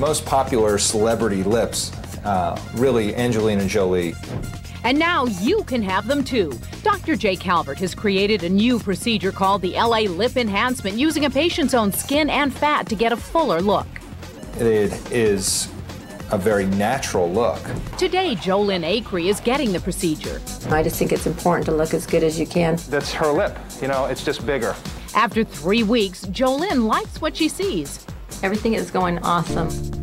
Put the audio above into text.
most popular celebrity lips, really Angelina Jolie. And now you can have them too. Dr. Jay Calvert has created a new procedure called the LA Lip Enhancement, using a patient's own skin and fat to get a fuller look. It is a very natural look. Today, Jolynn Acree is getting the procedure. I just think it's important to look as good as you can. That's her lip, you know, it's just bigger. After 3 weeks, Jolynn likes what she sees. Everything is going awesome.